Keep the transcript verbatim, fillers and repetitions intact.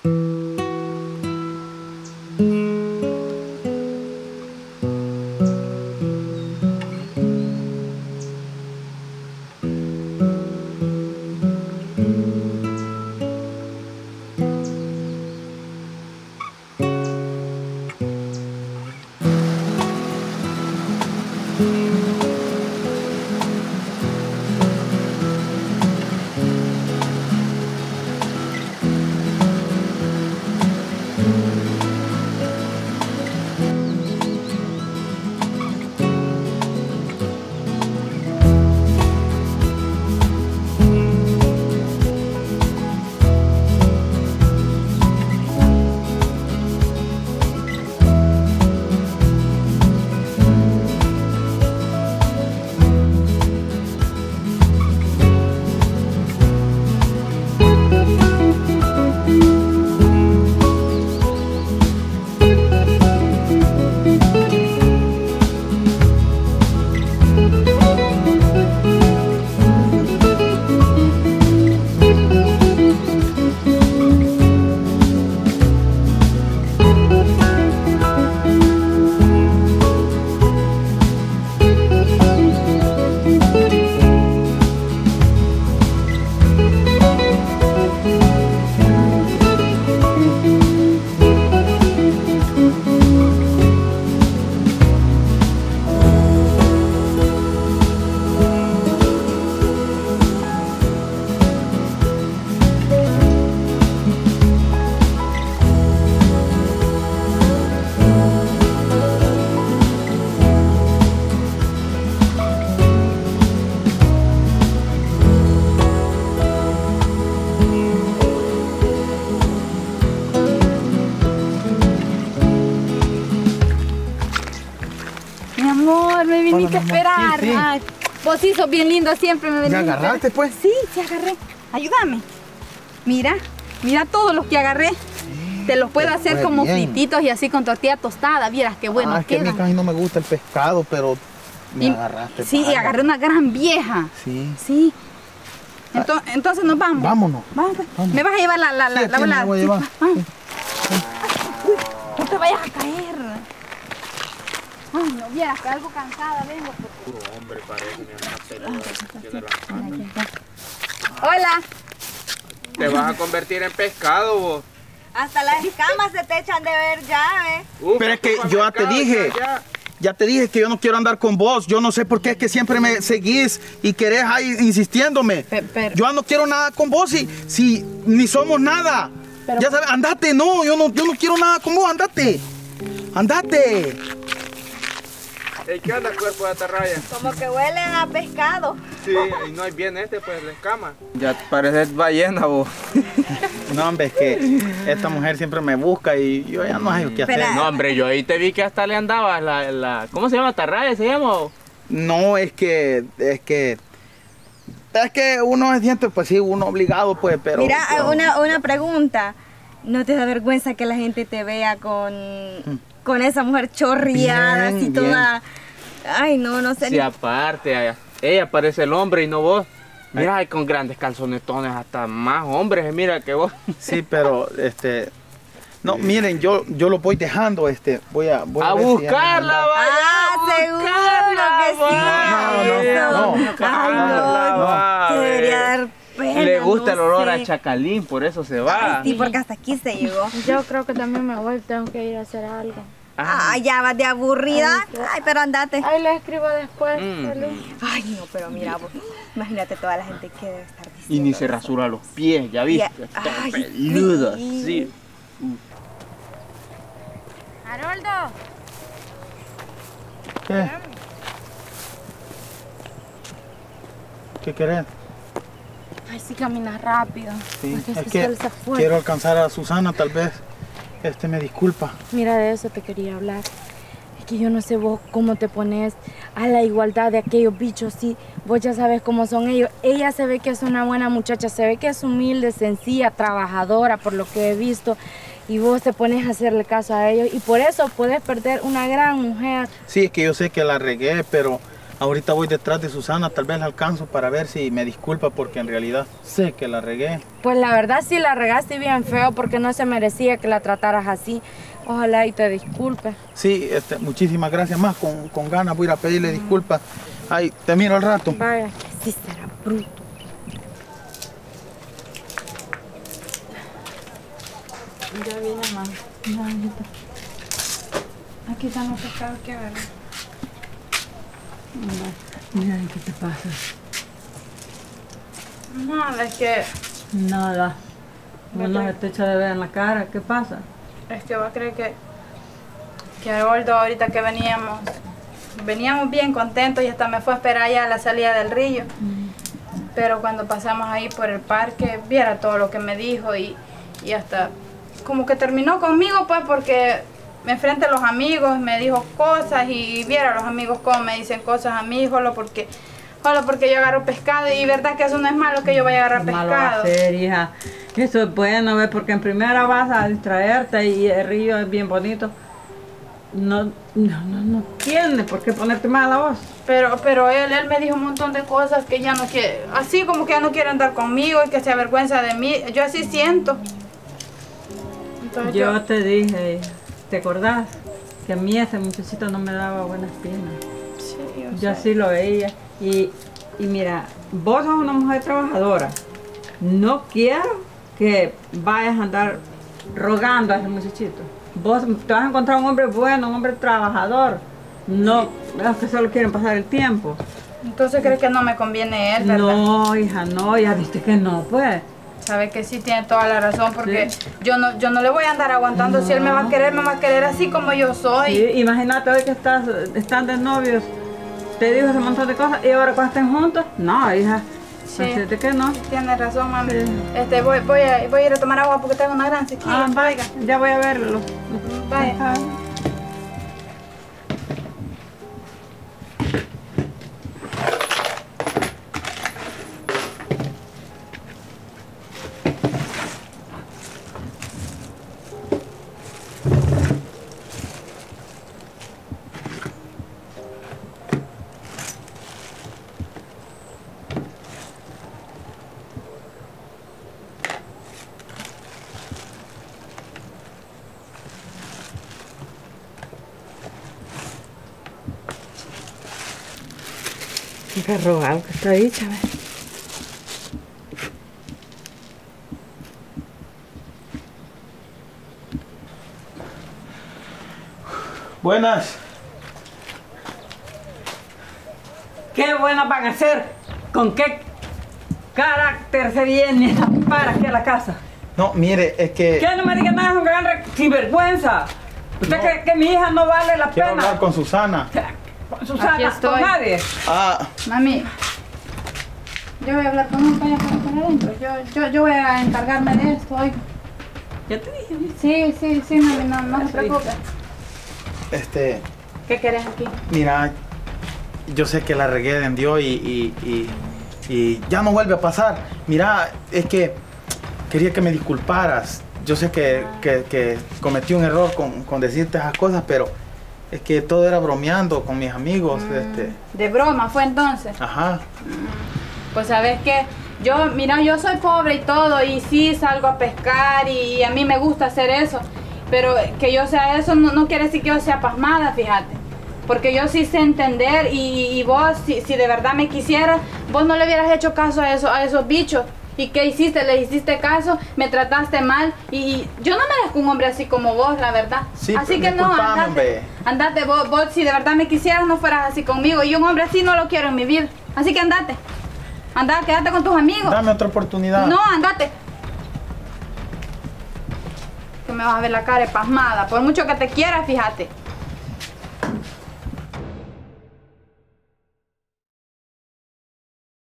Me viniste a esperar. Sí, sí. Ay, vos sí sos bien lindo siempre. Me ¿Me agarraste pues? Sí, sí agarré. Ayúdame. Mira, mira todos los que agarré. Te los puedo hacer como bien. Frititos y así con tortilla tostada. Vieras qué bueno ah, es que quedan. a mí casi no me gusta el pescado, pero me y, agarraste. Sí, y agarré una gran vieja. Sí. Sí. Entonces, entonces nos vamos. Vámonos. Vamos. Me vas a llevar la, la, sí, la, la bola. Me voy a llevar. Sí, vamos. Sí. Uy, no te vayas a caer. Ay, no vieras que algo cansada vengo. Puro hombre parece, mi hermana peluda. Hola. Te vas a convertir en pescado vos. Hasta las escamas se te echan de ver ya, ¿eh? Uf, pero es que yo ya te dije, ya, ya. ya te dije que yo no quiero andar con vos. Yo no sé por qué es que siempre me seguís y querés ahí insistiéndome. Pero, pero, yo no quiero nada con vos si, si ni somos nada. Pero, ya sabes, andate, no yo, no, yo no quiero nada con vos, andate. Andate. Hey, ¿qué onda, cuerpo de atarraya? Como que huelen a pescado. Sí, y no hay bien este, pues, la escama. Ya te pareces ballena, vos. No, hombre, es que esta mujer siempre me busca y yo ya no sé qué hacer. Pero, no, hombre, yo ahí te vi que hasta le andabas la, la... ¿Cómo se llama? ¿Atarraya se llama? No, es que... Es que... Es que uno es diente, pues sí, uno obligado, pues, pero... Mira, pero... Una, una pregunta. ¿No te da vergüenza que la gente te vea con... Hmm. con esa mujer chorreada, bien, así bien. Toda... Ay, no, no sé. Sí, aparte, ella, ella parece el hombre y no vos. Mira, hay con grandes calzonetones, hasta más hombres, mira que vos. Sí, pero, este... No, miren, yo, yo lo voy dejando, este, voy a... Voy a, a buscarla, vaya, ah, seguro que sí. No, no, no, no. Ay, no, debería dar pena. Le gusta el no olor sé. a chacalín, por eso se va. Ay, sí, porque hasta aquí se llegó. Yo creo que también me voy, tengo que ir a hacer algo. Ah, ah ya vas de aburrida. Ay, Ay, pero andate. Ahí le escribo después. Mm. Ay, no, pero mira, vos, imagínate toda la gente que debe estar diciendo. Y ni se rasura los pies, ya viste. Ay, peluda, sí. sí. Haroldo. ¿Qué? ¿Qué querés? Ay, sí caminas rápido. Sí, es, es que quiero alcanzar a Susana, tal vez. Este, me disculpa. Mira, de eso te quería hablar. Es que yo no sé vos cómo te pones a la igualdad de aquellos bichos. Sí, vos ya sabes cómo son ellos. Ella se ve que es una buena muchacha, se ve que es humilde, sencilla, trabajadora, por lo que he visto. Y vos te pones a hacerle caso a ellos. Y por eso puedes perder una gran mujer. Sí, es que yo sé que la regué, pero ahorita voy detrás de Susana, tal vez la alcanzo para ver si me disculpa porque en realidad sé que la regué. Pues la verdad sí la regaste bien feo porque no se merecía que la trataras así. Ojalá y te disculpe. Sí, este, muchísimas gracias más. Con, con ganas voy a ir a pedirle disculpas. Ay, te miro al rato. Vaya, sí será bruto. Ya viene más. Ya, ahorita. Aquí están los pescados que agarran. Mira, ¿qué te pasa? Nada, es que... Nada. Uno se te echa de ver en la cara. ¿Qué pasa? Es que va a creer que... Que Haroldo, ahorita que veníamos... Veníamos bien contentos y hasta me fue a esperar ya a la salida del río. Mm. Pero cuando pasamos ahí por el parque, viera todo lo que me dijo y, y hasta... Como que terminó conmigo, pues, porque... Me enfrente a los amigos, me dijo cosas y viera a los amigos cómo me dicen cosas a mí, solo porque, solo porque yo agarro pescado y verdad que eso no es malo que yo vaya a agarrar pescado. Malo va a ser, hija. Eso es bueno, ¿ves? Porque en primera vas a distraerte y el río es bien bonito. No, no, no, no tiene por qué ponerte mal a vos. Pero, pero él, él me dijo un montón de cosas que ya no quiere, así como que ya no quiere andar conmigo y que se avergüenza de mí. Yo así siento. Entonces yo, yo te dije... ¿Te acordás? Que a mí ese muchachito no me daba buenas piernas. Sí, yo, yo sé. así lo veía. Y, y mira, vos sos una mujer trabajadora. No quiero que vayas a andar rogando a ese muchachito. Vos te vas a encontrar un hombre bueno, un hombre trabajador. No los que solo quieren pasar el tiempo. Entonces, ¿crees que no me conviene él, verdad? No, hija, no. Ya viste que no, pues. Sabe que sí tiene toda la razón porque sí. yo no yo no le voy a andar aguantando. No. Si él me va a querer, me va a querer así como yo soy. Sí, imagínate hoy que estás, están de novios, te dijo ese montón de cosas y ahora cuando estén juntos, no, hija. Sí, así que no. Tiene razón, mami. Sí. Este, voy, voy, a, voy a ir a tomar agua porque tengo una gran sequía. Ah, vaya, ya voy a verlo. Vaya. Ah. Qué rogado que está dicha, ¿ves? Buenas. ¿Qué buenas van a ser? ¿Con qué carácter se viene para aquí a la casa? No, mire, es que... ¿Qué? No me diga nada, es un gran sinvergüenza. ¿Usted no. cree que mi hija no vale la Quiero pena? hablar con Susana. Susana, con nadie. Ah. Mami, yo voy a hablar con un paño para adentro. Yo, yo, yo voy a encargarme de esto hoy. ¿Ya te dije? Sí, sí, sí, mami, no, no se preocupe. Este... ¿Qué querés aquí? Mira, yo sé que la regué en Dios y, y, y, y ya no vuelve a pasar. Mira, es que quería que me disculparas. Yo sé que, que, que cometí un error con, con decirte esas cosas, pero es que todo era bromeando con mis amigos. Mm, este. ¿De broma fue entonces? Ajá. Mm, pues sabes que yo, mira, yo soy pobre y todo, y sí salgo a pescar y a mí me gusta hacer eso. Pero que yo sea eso no, no quiere decir que yo sea pasmada, fíjate. Porque yo sí sé entender y, y vos, si, si de verdad me quisieras, vos no le hubieras hecho caso a, eso, a esos bichos. ¿Y qué hiciste? Le hiciste caso, me trataste mal y, y yo no merezco un hombre así como vos, la verdad. Sí, así que no, andate, andate vos, vos, si de verdad me quisieras no fueras así conmigo. Y un hombre así no lo quiero en mi vida. Así que andate, andate, quédate con tus amigos. Dame otra oportunidad. No, andate. Que me vas a ver la cara pasmada, por mucho que te quiera, fíjate.